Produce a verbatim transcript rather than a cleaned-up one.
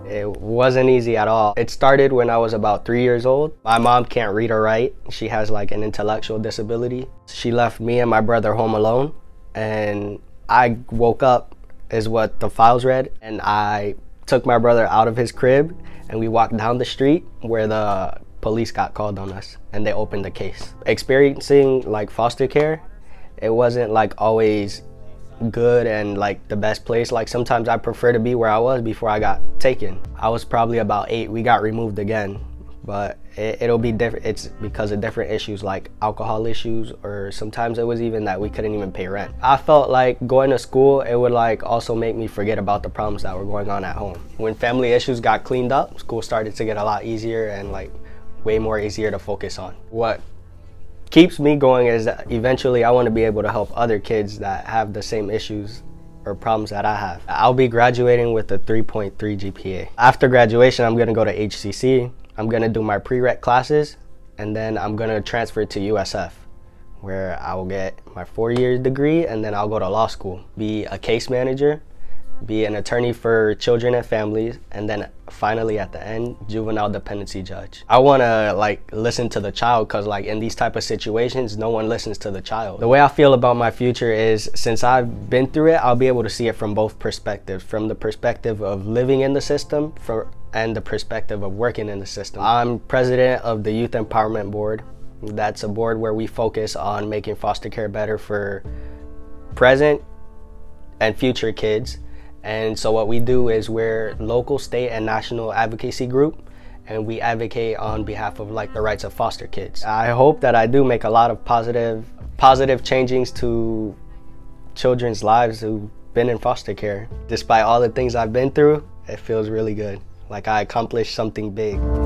It wasn't easy at all. It started when I was about three years old. My mom can't read or write. She has like an intellectual disability. She left me and my brother home alone, and I woke up is what the files read, and I took my brother out of his crib and we walked down the street where the police got called on us and they opened the case. Experiencing like foster care, it wasn't like always good and like the best place. Like sometimes I prefer to be where I was before I got taken. I was probably about eight. We got removed again, but it, it'll be different. It's because of different issues like alcohol issues, or sometimes it was even that we couldn't even pay rent. I felt like going to school, it would like also make me forget about the problems that were going on at home. When family issues got cleaned up, school started to get a lot easier and like way more easier to focus on. What keeps me going is that eventually I want to be able to help other kids that have the same issues or problems that I have. I'll be graduating with a three point three G P A. After graduation, I'm gonna go to H C C. I'm gonna do my prereq classes, and then I'm gonna transfer to U S F, where I will get my four-year degree, and then I'll go to law school, be a case manager, be an attorney for children and families, and then finally at the end, juvenile dependency judge. I want to like listen to the child, because like in these type of situations, no one listens to the child. The way I feel about my future is, since I've been through it, I'll be able to see it from both perspectives, from the perspective of living in the system for, and the perspective of working in the system. I'm president of the Youth Empowerment Board. That's a board where we focus on making foster care better for present and future kids. And so what we do is we're local, state, and national advocacy group, and we advocate on behalf of like the rights of foster kids. I hope that I do make a lot of positive, positive changings to children's lives who've been in foster care. Despite all the things I've been through, it feels really good. Like I accomplished something big.